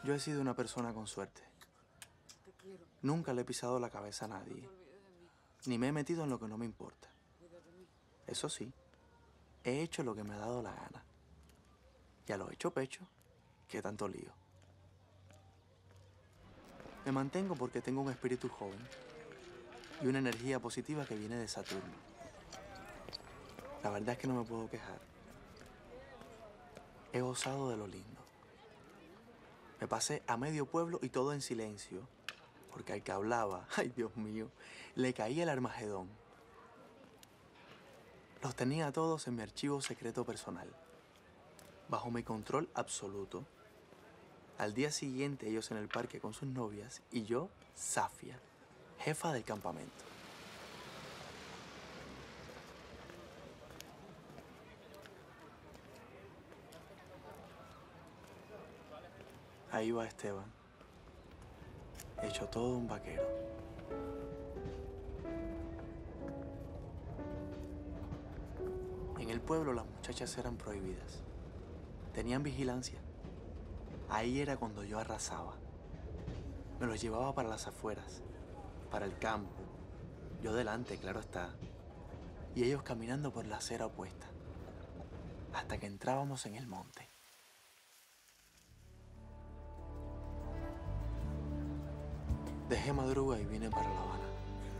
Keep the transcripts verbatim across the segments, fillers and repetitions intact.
Yo he sido una persona con suerte. Nunca le he pisado la cabeza a nadie, ni me he metido en lo que no me importa. Eso sí, he hecho lo que me ha dado la gana. Y a lo hecho pecho, ¿qué tanto lío? Me mantengo porque tengo un espíritu joven y una energía positiva que viene de Saturno. La verdad es que no me puedo quejar. He gozado de lo lindo. Me pasé a medio pueblo y todo en silencio, porque al que hablaba, ay Dios mío, le caía el Armagedón. Los tenía a todos en mi archivo secreto personal, bajo mi control absoluto. Al día siguiente ellos en el parque con sus novias y yo, Safia, jefa del campamento. Ahí va Esteban, hecho todo un vaquero. En el pueblo las muchachas eran prohibidas. Tenían vigilancia. Ahí era cuando yo arrasaba. Me los llevaba para las afueras, para el campo. Yo delante, claro está. Y ellos caminando por la acera opuesta. Hasta que entrábamos en el monte. Dejé Madruga y vine para La Habana.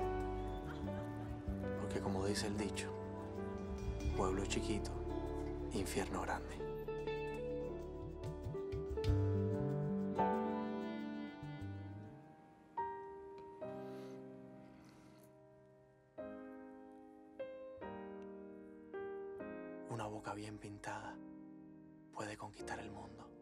Porque como dice el dicho, pueblo chiquito, infierno grande. Una boca bien pintada puede conquistar el mundo.